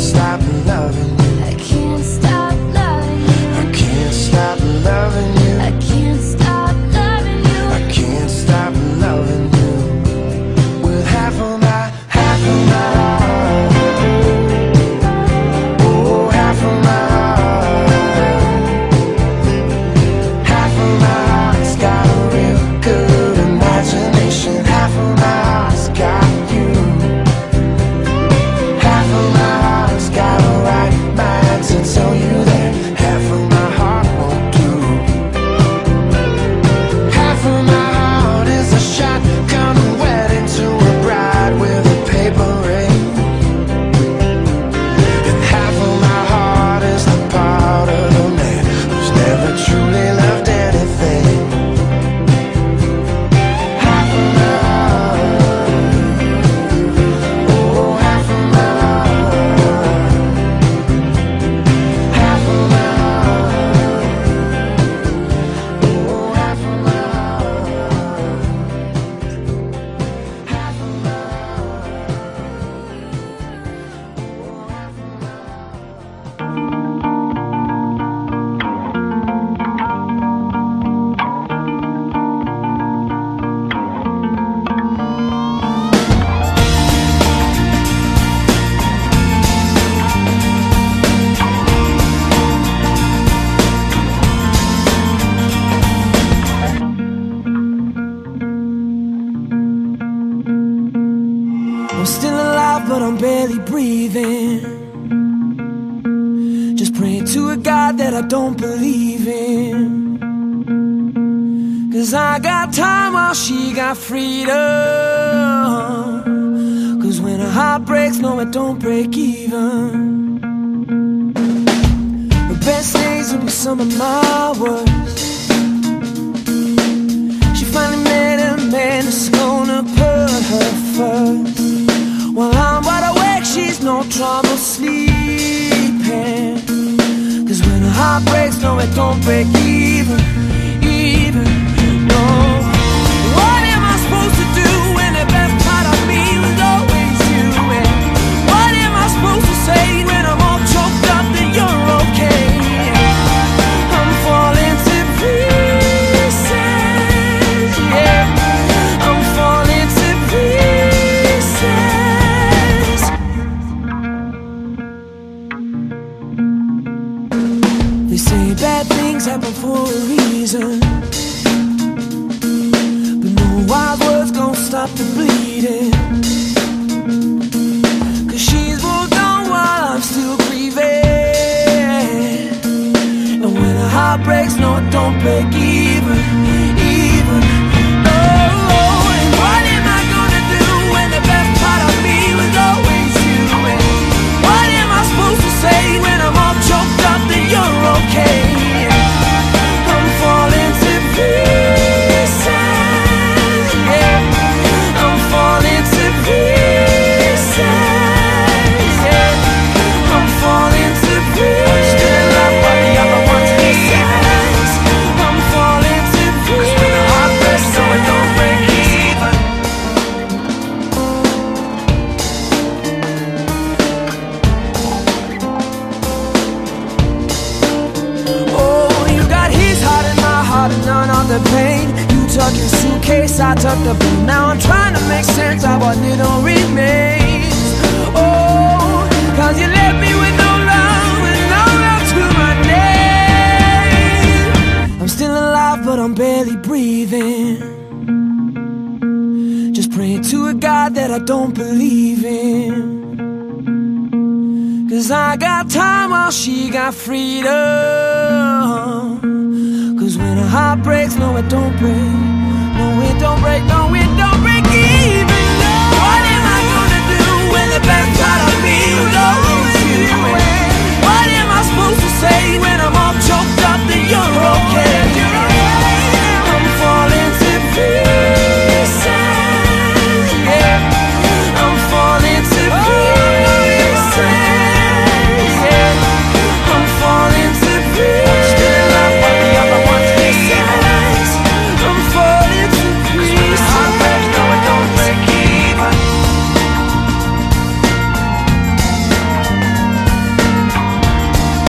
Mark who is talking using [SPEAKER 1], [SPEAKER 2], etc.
[SPEAKER 1] stop loving you.
[SPEAKER 2] I can't stop loving you.
[SPEAKER 1] I can't stop loving you.
[SPEAKER 2] I can't stop loving you.
[SPEAKER 1] I can't stop loving you. With half of my heart. Oh, half of my heart. Half of my heart's got a real good imagination. Half of my heart's got you. Half of my heart's got a right mind to tell you that half of my heart won't do. Half of my heart is a shotgun wedding to a bride with a paper ring. And half of my heart is the part of the man who's never truly loved anything. Half of my heart. Oh, half of my heart. Half of my heart. Oh, half of my heart. Half of my I'm still alive, but I'm barely breathing. Just praying to a God that I don't believe in. 'Cause I got time while she got freedom. 'Cause when a heart breaks, no, it don't break even. The best days will be some of my worst. She finally met a man that's gonna put her first. While I'm wide awake, she's no trouble sleeping. 'Cause when a heart breaks, no, it don't break even, no. What am I supposed to do when the best part of me was always you? And what am I supposed to say when I'm all choked up that you're okay? I'm falling to pieces, yeah. I'm falling to pieces. They say bad things happen for a reason, but no wild words gon' stop the bleeding. 'Cause she's moved on while I'm still grieving. And when a heart breaks, no, it don't break even, no. And what am I gonna do when the best part of me was always you? And what am I supposed to say when I'm all choked up that you're okay? I'm falling to pieces, yeah. I'm falling to pieces, yeah. I'm falling to pieces. Still love what the other one's pieces. I'm falling to pieces. 'Cause when the heart breaks, so it don't break even. Oh, you got his heart and my heart and none of the pain. You tuck your suitcase, I tuck the blame. Now I'm trying to make sense of what little remains. Oh, 'cause you left me with no love and no love to my name. I'm still alive, but I'm barely breathing. Just praying to a God that I don't believe in. 'Cause I got time while she got freedom. 'Cause when a heart breaks, no, it don't break. No, it don't break, no, it don't break even.